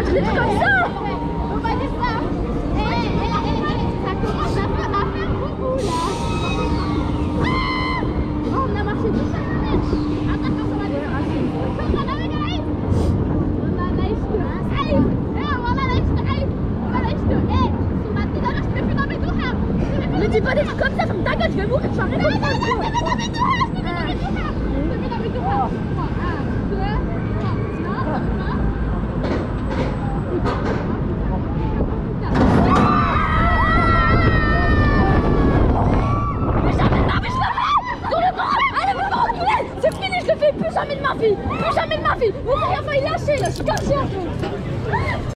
Des trucs comme ça. Faut pas dire ça. Ça commence à faire beaucoup là. Oh, on a marché tout ça. Attention, ça va déranger. Voilà, guys. Voilà, nice. Voilà, nice. Ne dis pas des trucs comme ça, ça me ta gueule, je vais mourir, je vais arrêter. Non, je vais